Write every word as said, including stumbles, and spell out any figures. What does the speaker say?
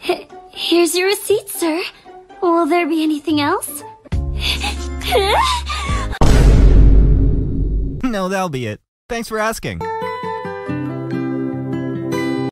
H here's your receipt, sir. Will there be anything else? No, that'll be it. Thanks for asking.